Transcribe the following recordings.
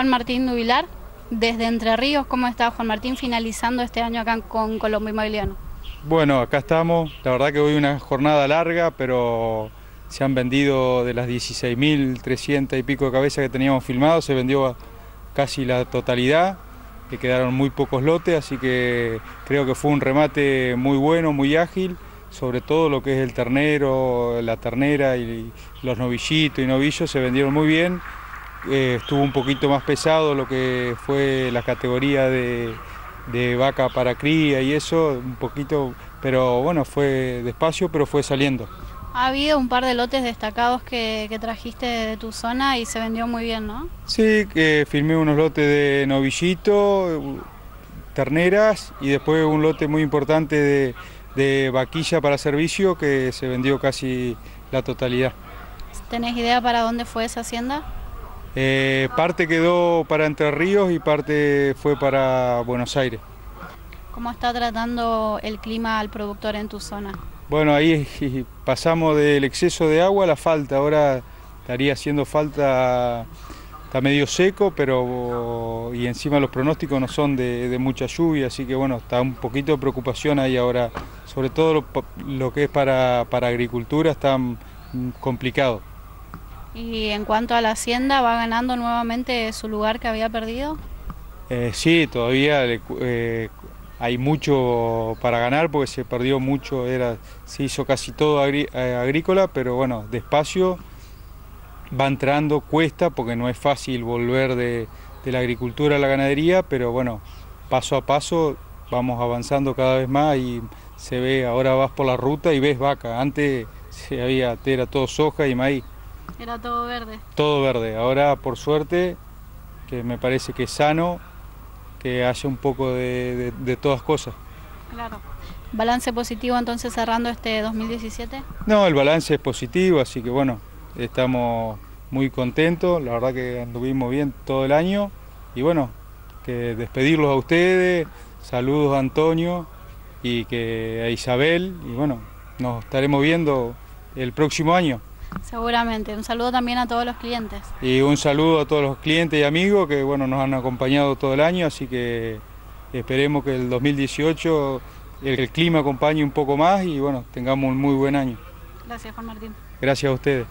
Juan Martín Nubilar, desde Entre Ríos. ¿Cómo está Juan Martín finalizando este año acá con Colombo Inmobiliario? Bueno, acá estamos. La verdad que hoy una jornada larga, pero se han vendido de las 16.300 y pico de cabezas que teníamos filmado, se vendió casi la totalidad, que quedaron muy pocos lotes, así que creo que fue un remate muy bueno, muy ágil, sobre todo lo que es el ternero, la ternera y los novillitos y novillos se vendieron muy bien. Estuvo un poquito más pesado lo que fue la categoría de vaca para cría y eso, un poquito, pero bueno, fue despacio, pero fue saliendo. Ha habido un par de lotes destacados que trajiste de tu zona y se vendió muy bien, ¿no? Sí, filmé unos lotes de novillito, terneras y después un lote muy importante de vaquilla para servicio que se vendió casi la totalidad. ¿Tenés idea para dónde fue esa hacienda? Parte quedó para Entre Ríos y parte fue para Buenos Aires. ¿Cómo está tratando el clima al productor en tu zona? Bueno, ahí pasamos del exceso de agua a la falta, ahora estaría haciendo falta, está medio seco, pero y encima los pronósticos no son de mucha lluvia, así que bueno, está un poquito de preocupación ahí ahora, sobre todo lo que es para agricultura está complicado. Y en cuanto a la hacienda, ¿va ganando nuevamente su lugar que había perdido? Sí, todavía hay mucho para ganar porque se perdió mucho, se hizo casi todo agrícola, pero bueno, despacio va entrando, cuesta porque no es fácil volver de la agricultura a la ganadería, pero bueno, paso a paso vamos avanzando cada vez más y se ve, ahora vas por la ruta y ves vaca, antes era todo soja y maíz. Era todo verde. Todo verde, ahora por suerte, que me parece que es sano, que haya un poco de todas cosas. Claro. ¿Balance positivo entonces cerrando este 2017? No, el balance es positivo, así que bueno, estamos muy contentos, la verdad que anduvimos bien todo el año y bueno, que despedirlos a ustedes, saludos a Antonio y a Isabel y bueno, nos estaremos viendo el próximo año. Seguramente. Un saludo también a todos los clientes. Y un saludo a todos los clientes y amigos que bueno, nos han acompañado todo el año, así que esperemos que el 2018 el clima acompañe un poco más y bueno, tengamos un muy buen año. Gracias, Juan Martín. Gracias a ustedes.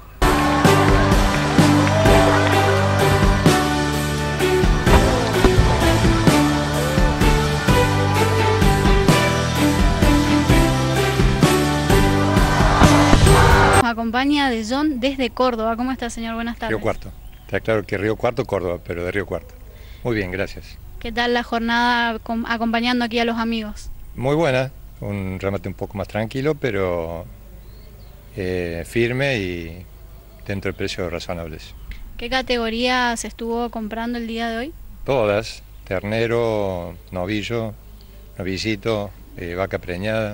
Acompaña de John desde Córdoba. ¿Cómo está, señor? Buenas tardes. Río Cuarto. Está claro que Río Cuarto, Córdoba, pero de Río Cuarto. Muy bien, gracias. ¿Qué tal la jornada acompañando aquí a los amigos? Muy buena, un remate un poco más tranquilo, pero firme y dentro de precios razonables. ¿Qué categoría se estuvo comprando el día de hoy? Todas, ternero, novillo, novillito, vaca preñada,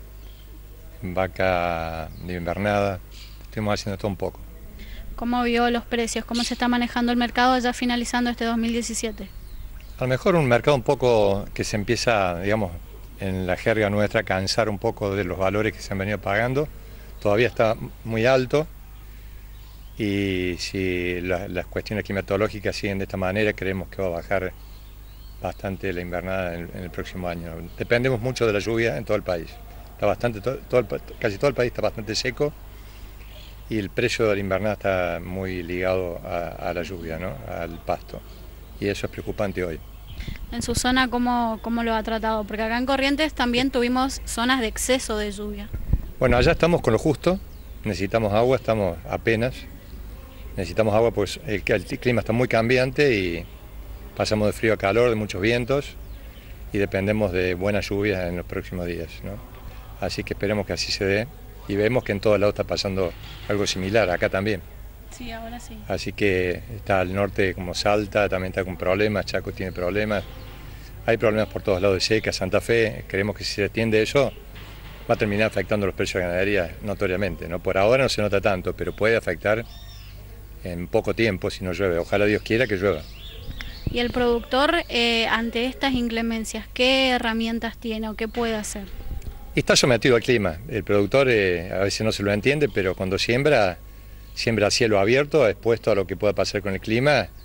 vaca de invernada, estuvimos haciendo todo un poco. ¿Cómo vio los precios? ¿Cómo se está manejando el mercado ya finalizando este 2017? A lo mejor un mercado un poco que se empieza, digamos, en la jerga nuestra, a cansar un poco de los valores que se han venido pagando. Todavía está muy alto y si las cuestiones climatológicas siguen de esta manera, creemos que va a bajar bastante la invernada en el próximo año. Dependemos mucho de la lluvia en todo el país. Está bastante, casi todo el país está bastante seco y el precio de la invernada está muy ligado a la lluvia, ¿no? Al pasto, y eso es preocupante hoy. ¿En su zona cómo lo ha tratado? Porque acá en Corrientes también tuvimos zonas de exceso de lluvia. Bueno, allá estamos con lo justo, necesitamos agua, estamos apenas, necesitamos agua pues el clima está muy cambiante y pasamos de frío a calor, de muchos vientos y dependemos de buenas lluvias en los próximos días, ¿no? Así que esperemos que así se dé y vemos que en todo lado está pasando algo similar, acá también. Sí, ahora sí. Así que está al norte como Salta, también está con problemas, Chaco tiene problemas, hay problemas por todos lados de seca, Santa Fe, creemos que si se atiende eso va a terminar afectando los precios de ganadería notoriamente, ¿no? Por ahora no se nota tanto, pero puede afectar en poco tiempo si no llueve, ojalá Dios quiera que llueva. ¿Y el productor ante estas inclemencias qué herramientas tiene o qué puede hacer? Y está sometido al clima, el productor a veces no se lo entiende, pero cuando siembra a cielo abierto, expuesto a lo que pueda pasar con el clima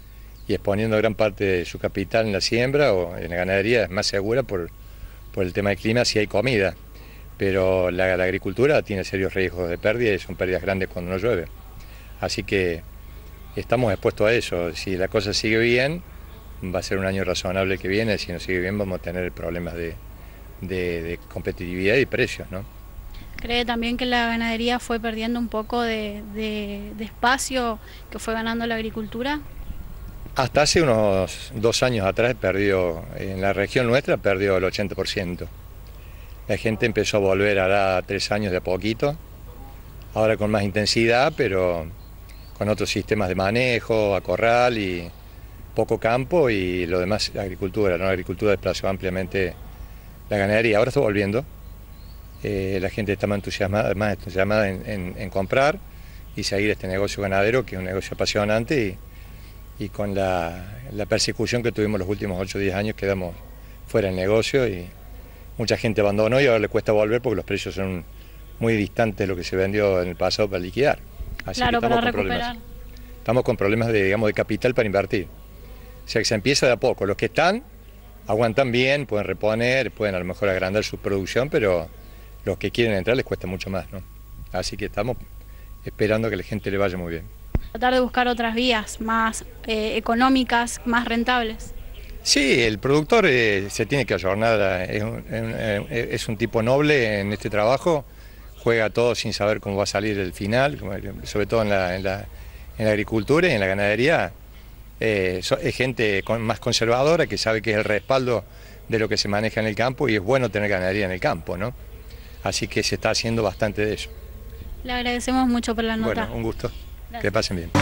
y exponiendo gran parte de su capital en la siembra o en la ganadería, es más segura por el tema del clima si hay comida. Pero la agricultura tiene serios riesgos de pérdida y son pérdidas grandes cuando no llueve. Así que estamos expuestos a eso. Si la cosa sigue bien, va a ser un año razonable que viene. Si no sigue bien, vamos a tener problemas de competitividad y precios, ¿no? ¿Cree también que la ganadería fue perdiendo un poco de espacio que fue ganando la agricultura? Hasta hace unos 2 años atrás perdió, en la región nuestra perdió el 80%. La gente empezó a volver hará 3 años de a poquito, ahora con más intensidad, pero con otros sistemas de manejo, a corral y poco campo y lo demás agricultura, ¿no? La agricultura desplazó ampliamente la ganadería, ahora está volviendo. La gente está más entusiasmada en comprar y seguir este negocio ganadero, que es un negocio apasionante, y con la persecución que tuvimos los últimos 8 o 10 años quedamos fuera del negocio y mucha gente abandonó y ahora le cuesta volver porque los precios son muy distantes de lo que se vendió en el pasado para liquidar. Así Claro, que estamos para con recuperar. Estamos con problemas de capital para invertir. O sea que se empieza de a poco. Los que están aguantan bien, pueden reponer, pueden a lo mejor agrandar su producción, pero los que quieren entrar les cuesta mucho más, ¿no? Así que estamos esperando que a la gente le vaya muy bien. Tratar de buscar otras vías más económicas, más rentables. Sí, el productor se tiene que ayornar, es un tipo noble en este trabajo, juega todo sin saber cómo va a salir el final, sobre todo en la agricultura y en la ganadería. Es gente más conservadora que sabe que es el respaldo de lo que se maneja en el campo y es bueno tener ganadería en el campo, ¿no? Así que se está haciendo bastante de eso. Le agradecemos mucho por la nota. Bueno, un gusto. Gracias. Que pasen bien.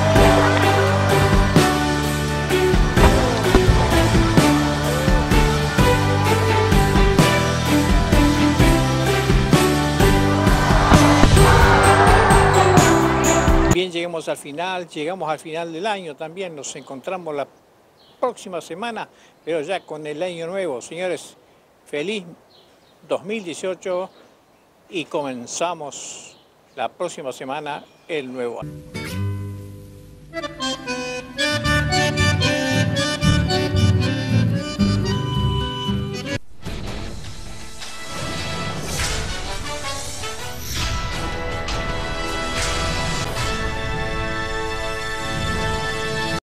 Bien, llegamos al final del año también, nos encontramos la próxima semana, pero ya con el año nuevo. Señores, feliz 2018 y comenzamos la próxima semana el nuevo año.